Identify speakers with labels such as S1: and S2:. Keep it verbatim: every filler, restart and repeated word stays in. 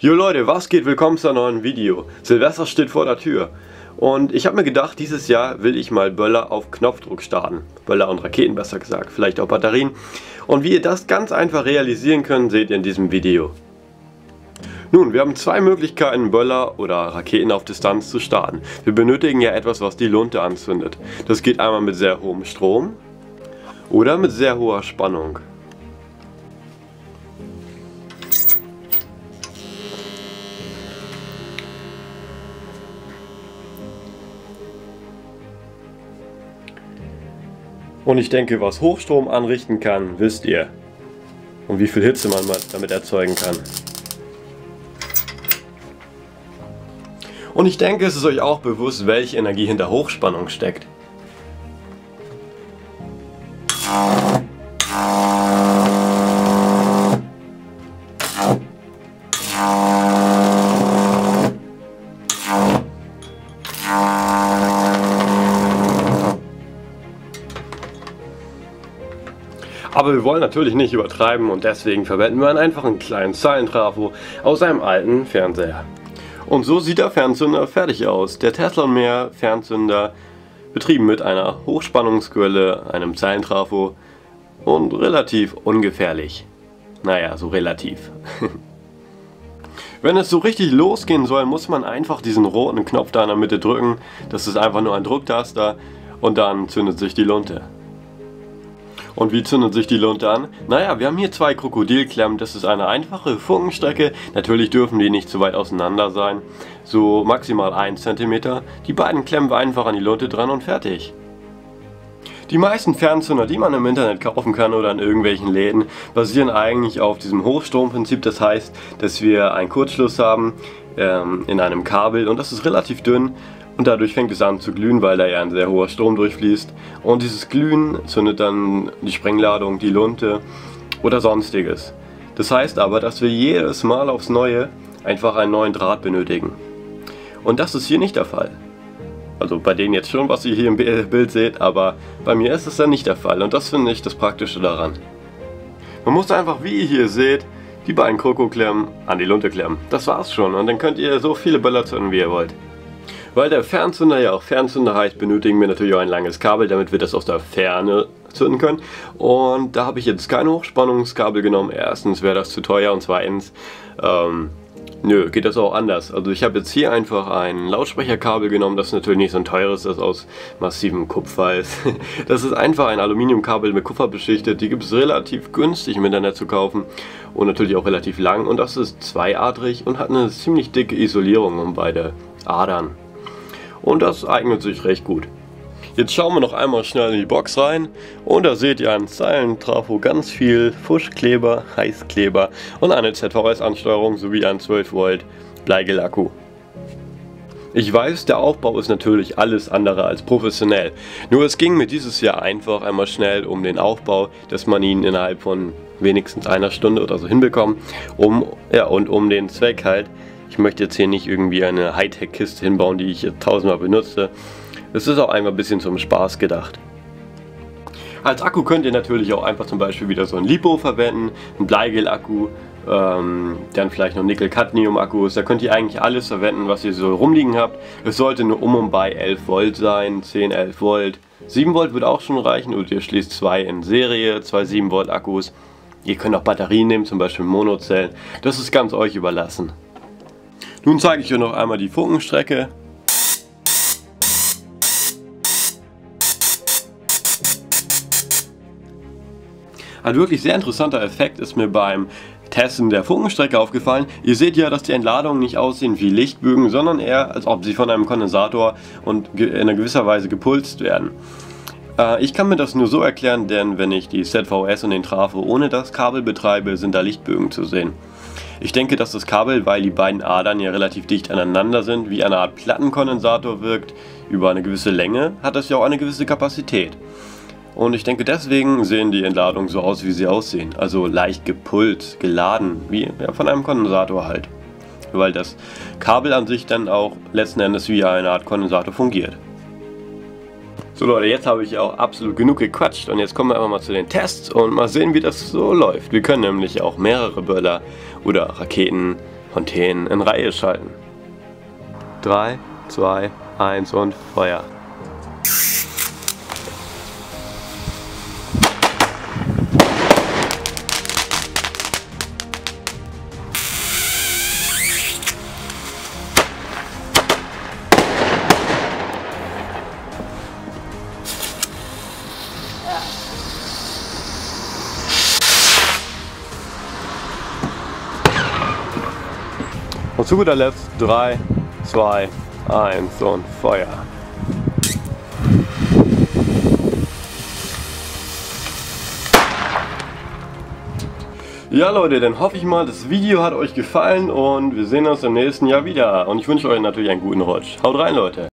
S1: Jo Leute, was geht? Willkommen zu einem neuen Video. Silvester steht vor der Tür. Und ich habe mir gedacht, dieses Jahr will ich mal Böller auf Knopfdruck starten. Böller und Raketen besser gesagt, vielleicht auch Batterien. Und wie ihr das ganz einfach realisieren könnt, seht ihr in diesem Video. Nun, wir haben zwei Möglichkeiten, Böller oder Raketen auf Distanz zu starten. Wir benötigen ja etwas, was die Lunte anzündet. Das geht einmal mit sehr hohem Strom oder mit sehr hoher Spannung. Und ich denke, was Hochstrom anrichten kann, wisst ihr. Und wie viel Hitze man damit erzeugen kann. Und ich denke, es ist euch auch bewusst, welche Energie hinter Hochspannung steckt. Aber wir wollen natürlich nicht übertreiben und deswegen verwenden wir einen einfachen kleinen Zeilentrafo aus einem alten Fernseher. Und so sieht der Fernzünder fertig aus. Der Tesla-Meer Fernzünder, betrieben mit einer Hochspannungsquelle, einem Zeilentrafo und relativ ungefährlich. Naja, so relativ. Wenn es so richtig losgehen soll, muss man einfach diesen roten Knopf da in der Mitte drücken. Das ist einfach nur ein Drucktaster und dann zündet sich die Lunte. Und wie zündet sich die Lunte an? Naja, wir haben hier zwei Krokodilklemmen, das ist eine einfache Funkenstrecke. Natürlich dürfen die nicht zu weit auseinander sein, so maximal ein Zentimeter. Die beiden klemmen wir einfach an die Lunte dran und fertig. Die meisten Fernzünder, die man im Internet kaufen kann oder in irgendwelchen Läden, basieren eigentlich auf diesem Hochstromprinzip. Das heißt, dass wir einen Kurzschluss haben ähm, in einem Kabel und das ist relativ dünn. Und dadurch fängt es an zu glühen, weil da ja ein sehr hoher Strom durchfließt. Und dieses Glühen zündet dann die Sprengladung, die Lunte oder sonstiges. Das heißt aber, dass wir jedes Mal aufs Neue einfach einen neuen Draht benötigen. Und das ist hier nicht der Fall. Also bei denen jetzt schon, was ihr hier im Bild seht, aber bei mir ist es dann nicht der Fall. Und das finde ich das Praktische daran. Man muss einfach, wie ihr hier seht, die beiden Krokoklemmen an die Lunte klemmen. Das war's schon. Und dann könnt ihr so viele Böller zünden, wie ihr wollt. Weil der Fernzünder ja auch Fernzünder heißt, benötigen wir natürlich auch ein langes Kabel, damit wir das aus der Ferne zünden können. Und da habe ich jetzt kein Hochspannungskabel genommen. Erstens wäre das zu teuer und zweitens, ähm, nö, geht das auch anders. Also ich habe jetzt hier einfach ein Lautsprecherkabel genommen, das natürlich nicht so ein teures, das aus massivem Kupfer ist. Das ist einfach ein Aluminiumkabel mit Kupfer beschichtet. Die gibt es relativ günstig im Internet zu kaufen und natürlich auch relativ lang. Und das ist zweiadrig und hat eine ziemlich dicke Isolierung um beide Adern. Und das eignet sich recht gut. Jetzt schauen wir noch einmal schnell in die Box rein und da seht ihr einen Zeilentrafo, ganz viel Fuschkleber, Heißkleber und eine Z V S-Ansteuerung sowie ein zwölf Volt Bleigel-Akku. Ich weiß, der Aufbau ist natürlich alles andere als professionell. Nur es ging mir dieses Jahr einfach einmal schnell um den Aufbau, dass man ihn innerhalb von wenigstens einer Stunde oder so hinbekommt. Um, ja, und um den Zweck halt. Ich möchte jetzt hier nicht irgendwie eine Hightech-Kiste hinbauen, die ich jetzt tausendmal benutze. Es ist auch einfach ein bisschen zum Spaß gedacht. Als Akku könnt ihr natürlich auch einfach zum Beispiel wieder so ein LiPo verwenden, ein Bleigel-Akku, ähm, dann vielleicht noch Nickel-Cadmium-Akkus. Da könnt ihr eigentlich alles verwenden, was ihr so rumliegen habt. Es sollte nur um und bei elf Volt sein, zehn, elf Volt. sieben Volt wird auch schon reichen und ihr schließt zwei in Serie, zwei sieben Volt Akkus. Ihr könnt auch Batterien nehmen, zum Beispiel Monozellen. Das ist ganz euch überlassen. Nun zeige ich euch noch einmal die Funkenstrecke. Ein wirklich sehr interessanter Effekt ist mir beim Testen der Funkenstrecke aufgefallen. Ihr seht ja, dass die Entladungen nicht aussehen wie Lichtbögen, sondern eher, als ob sie von einem Kondensator und in einer gewisser Weise gepulst werden. Äh, ich kann mir das nur so erklären, denn wenn ich die Z V S und den Trafo ohne das Kabel betreibe, sind da Lichtbögen zu sehen. Ich denke, dass das Kabel, weil die beiden Adern ja relativ dicht aneinander sind, wie eine Art Plattenkondensator wirkt. Über eine gewisse Länge hat das ja auch eine gewisse Kapazität. Und ich denke, deswegen sehen die Entladungen so aus, wie sie aussehen. Also leicht gepult, geladen, wie ja, von einem Kondensator halt. Weil das Kabel an sich dann auch letzten Endes wie eine Art Kondensator fungiert. So Leute, jetzt habe ich auch absolut genug gequatscht und jetzt kommen wir einfach mal zu den Tests und mal sehen, wie das so läuft. Wir können nämlich auch mehrere Böller oder Raketen Fontänen in Reihe schalten. drei, zwei, eins und Feuer. Und zu guter Letzt drei, zwei, eins und Feuer. Ja Leute, dann hoffe ich mal, das Video hat euch gefallen und wir sehen uns im nächsten Jahr wieder. Und ich wünsche euch natürlich einen guten Rutsch. Haut rein Leute!